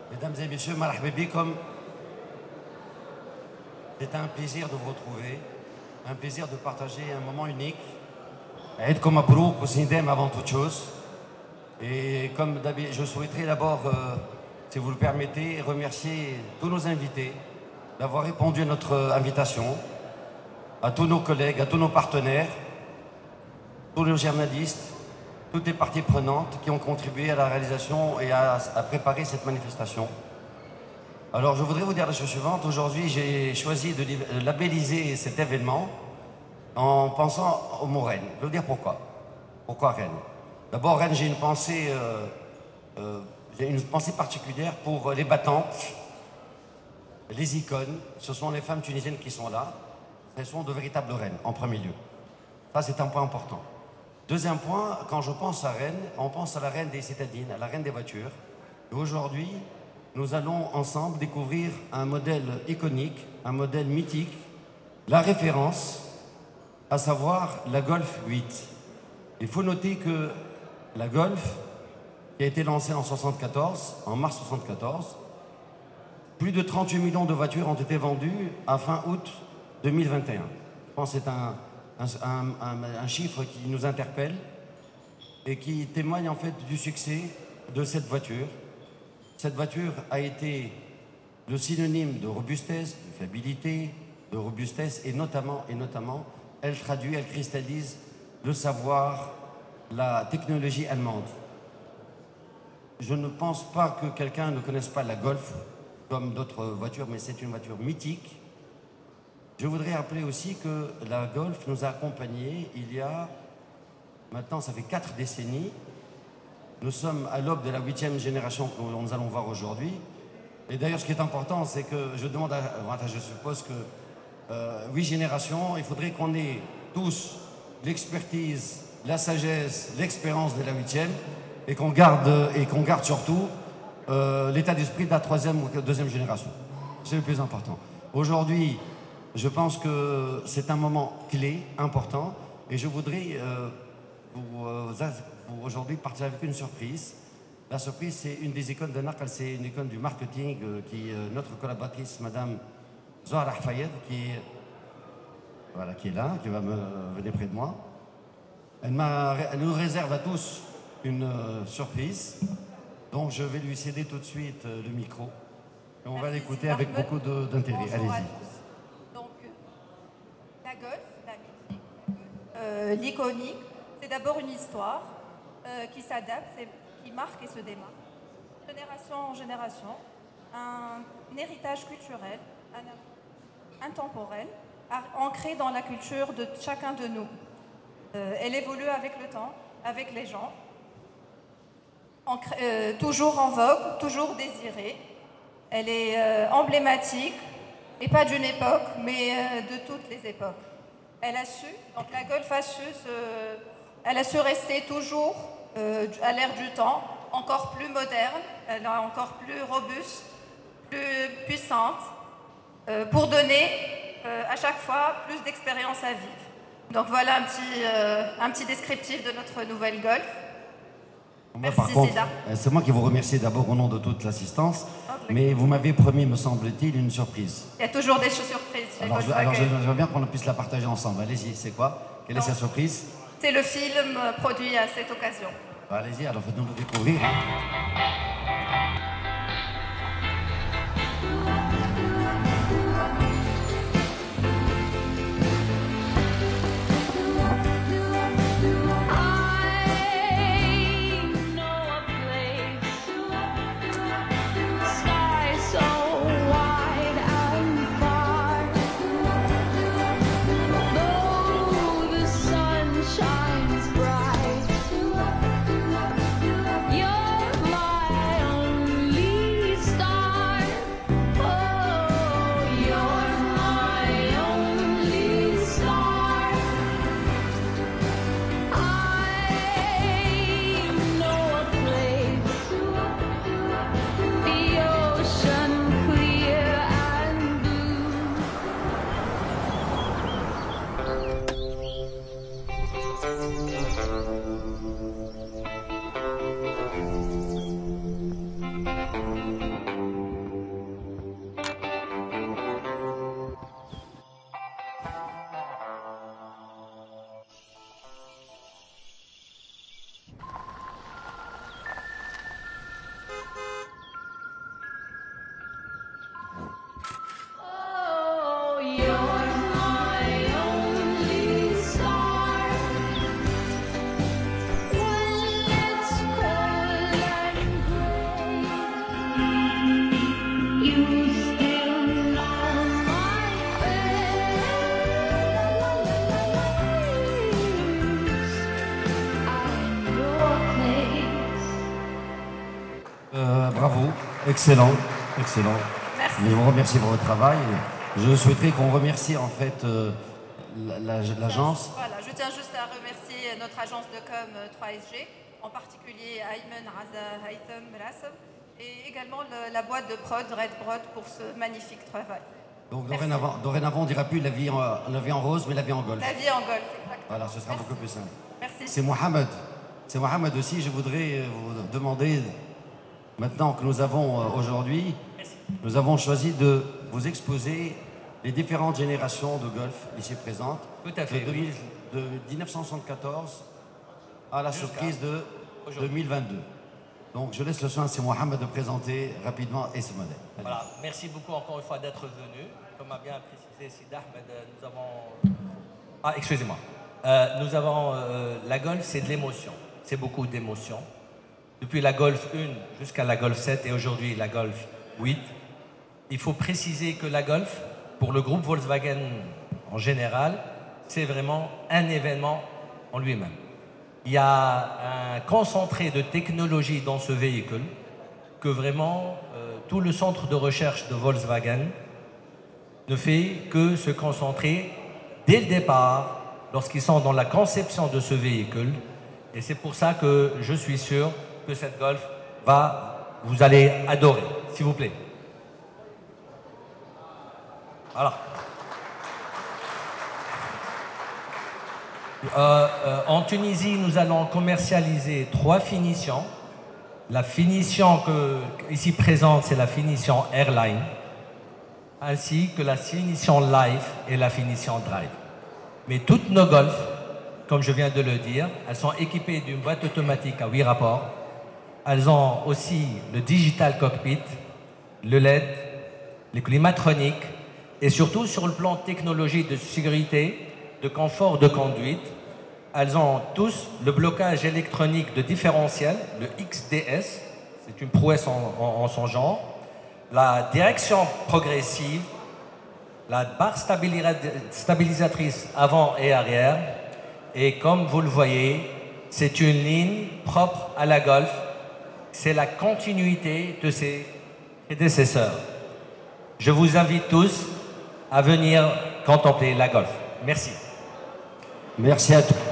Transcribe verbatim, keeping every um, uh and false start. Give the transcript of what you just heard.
Mesdames et messieurs, marhaba bikom. C'est un plaisir de vous retrouver, un plaisir de partager un moment unique. Aïd comme Mabrouk, Sindem avant toute chose. Et comme d'habitude, je souhaiterais d'abord, euh, si vous le permettez, remercier tous nos invités d'avoir répondu à notre invitation, à tous nos collègues, à tous nos partenaires, tous nos journalistes, toutes les parties prenantes qui ont contribué à la réalisation et à, à préparer cette manifestation. Alors je voudrais vous dire la chose suivante. Aujourd'hui, j'ai choisi de labelliser cet événement en pensant au mot Rennes. Je vais vous dire pourquoi. Pourquoi Rennes? D'abord, Rennes, j'ai une pensée, euh, euh, j'ai une pensée particulière pour les battantes, les icônes. Ce sont les femmes tunisiennes qui sont là. Elles sont de véritables reines, en premier lieu. Ça, c'est un point important. Deuxième point, quand je pense à Rennes, on pense à la reine des citadines, à la reine des voitures. Et aujourd'hui, nous allons ensemble découvrir un modèle iconique, un modèle mythique, la référence, à savoir la Golf huit. Il faut noter que la Golf, qui a été lancée en soixante-quatorze, en mars soixante-quatorze, plus de trente-huit millions de voitures ont été vendues à fin août deux mille vingt et un. Je pense que c'est un, un, un, un chiffre qui nous interpelle et qui témoigne en fait du succès de cette voiture. Cette voiture a été le synonyme de robustesse, de fiabilité, de robustesse et notamment, et notamment, elle traduit, elle cristallise le savoir, la technologie allemande. Je ne pense pas que quelqu'un ne connaisse pas la Golf comme d'autres voitures, mais c'est une voiture mythique. Je voudrais rappeler aussi que la Golf nous a accompagnés il y a, maintenant ça fait quatre décennies. Nous sommes à l'aube de la huitième génération que nous allons voir aujourd'hui. Et d'ailleurs, ce qui est important, c'est que je demande à... Enfin, je suppose que euh, huit générations, il faudrait qu'on ait tous l'expertise, la sagesse, l'expérience de la huitième et qu'on garde, et qu'on garde surtout euh, l'état d'esprit de la troisième ou deuxième génération. C'est le plus important. Aujourd'hui, je pense que c'est un moment clé, important, et je voudrais euh, vous, euh, vous aujourd'hui partir avec une surprise. La surprise, c'est une des icônes de Naql, c'est une icône du marketing euh, qui est euh, notre collaboratrice, Madame Zahra Hafayed, qui, voilà, qui est là, qui va me venir près de moi. Elle, elle nous réserve à tous une euh, surprise, donc je vais lui céder tout de suite euh, le micro. Et on Merci, va l'écouter avec beaucoup d'intérêt. Allez-y. Donc, la Golf, la mythique, euh, l'iconique, c'est d'abord une histoire euh, qui s'adapte, qui marque et se démarque, génération en génération, un, un héritage culturel, un, intemporel, ancré dans la culture de chacun de nous. Euh, elle évolue avec le temps, avec les gens, en, euh, toujours en vogue, toujours désirée. Elle est euh, emblématique, et pas d'une époque, mais euh, de toutes les époques. Elle a su, donc la Golf a su, se, elle a su rester toujours euh, à l'ère du temps, encore plus moderne, elle est encore plus robuste, plus puissante, euh, pour donner euh, à chaque fois plus d'expérience à vivre. Donc voilà un petit, euh, un petit descriptif de notre nouvelle Golf. Moi, par contre, c'est moi qui vous remercie d'abord au nom de toute l'assistance, okay. Mais vous m'avez promis, me semble-t-il, une surprise. Il y a toujours des surprises. Alors, je, alors j'aimerais bien qu'on puisse la partager ensemble. Allez-y, c'est quoi? Quelle Donc, est sa surprise? C'est le film produit à cette occasion. Allez-y, alors faites-nous le découvrir. Shines bright. You're my ben, bravo, excellent, excellent. Merci. Je vous remercie pour votre travail. Je souhaiterais qu'on remercie en fait euh, l'agence. Voilà, je tiens juste à remercier notre agence de com trois S G, en particulier Ayman Raza Haytham Rassam, et également le, la boîte de prod Red Brod pour ce magnifique travail. Donc dorénavant, dorénavant, on ne dira plus la vie, en, la vie en rose, mais la vie en golf. La vie en golf, exactement. Voilà, ce sera Merci. beaucoup plus simple. Merci. C'est Mohamed. C'est Mohamed aussi. Je voudrais vous demander, maintenant que nous avons euh, aujourd'hui, nous avons choisi de vous exposer les différentes générations de golf ici présentes. Tout à fait. De, deux mille, de mille neuf cent soixante-quatorze à la surprise de deux mille vingt-deux. Donc je laisse le soin, c'est Mohamed, de présenter rapidement et ce modèle. Voilà, merci beaucoup encore une fois d'être venu. Comme a bien précisé Sid Ahmed, nous avons... Ah, excusez-moi. Euh, nous avons... Euh, la Golf, c'est de l'émotion. C'est beaucoup d'émotion. Depuis la Golf un jusqu'à la Golf sept et aujourd'hui la Golf huit, il faut préciser que la Golf, pour le groupe Volkswagen en général, c'est vraiment un événement en lui-même. Il y a un concentré de technologie dans ce véhicule que vraiment euh, tout le centre de recherche de Volkswagen ne fait que se concentrer dès le départ lorsqu'ils sont dans la conception de ce véhicule. Et c'est pour ça que je suis sûr que cette Golf va, vous allez adorer, s'il vous plaît. Voilà. Euh, euh, en Tunisie, nous allons commercialiser trois finitions. La finition que, ici présente, c'est la finition Airline, ainsi que la finition Life et la finition Drive. Mais toutes nos Golf, comme je viens de le dire, elles sont équipées d'une boîte automatique à huit rapports. Elles ont aussi le Digital Cockpit, le L E D, les climatroniques, et surtout sur le plan technologique de sécurité, de confort de conduite, elles ont tous le blocage électronique de différentiel, le X D S, c'est une prouesse en, en, en son genre, la direction progressive, la barre stabilisatrice avant et arrière, et comme vous le voyez, c'est une ligne propre à la Golf, c'est la continuité de ses prédécesseurs. Je vous invite tous à venir contempler la Golf. Merci. Merci à tous.